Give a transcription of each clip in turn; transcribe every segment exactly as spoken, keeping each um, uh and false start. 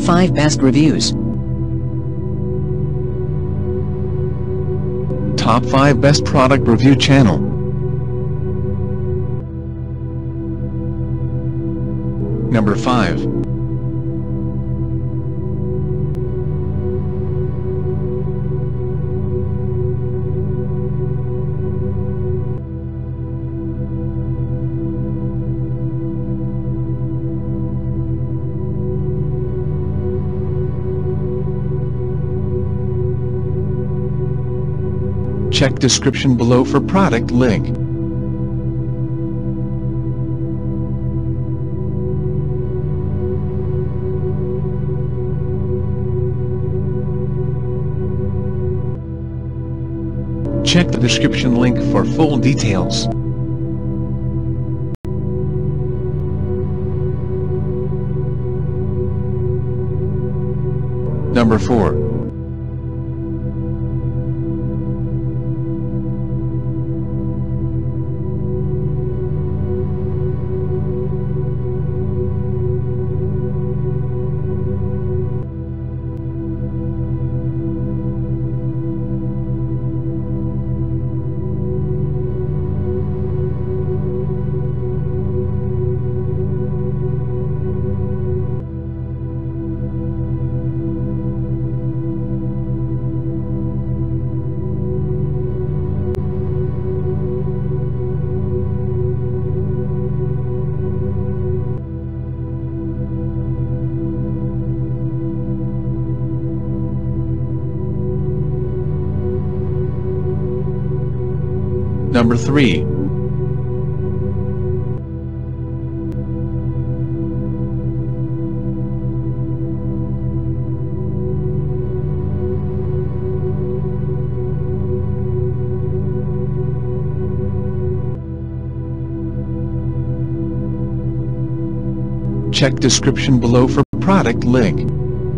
five best reviews. Top five best product review channel. Number five. Check description below for product link. Check the description link for full details. Number four. Number three. Check description below for product link.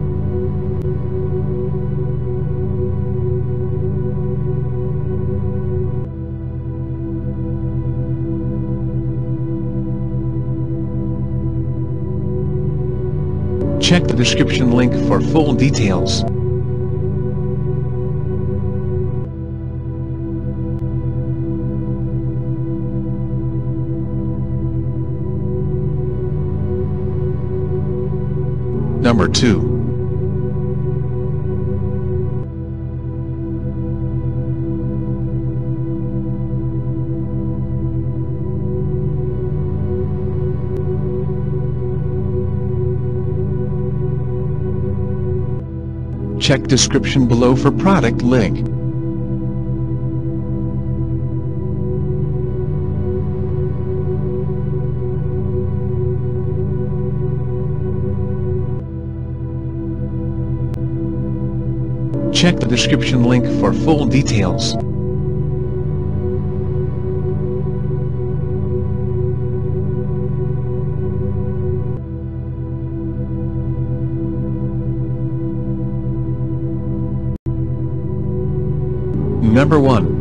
Check the description link for full details. Number two. Check description below for product link. Check the description link for full details. Number one.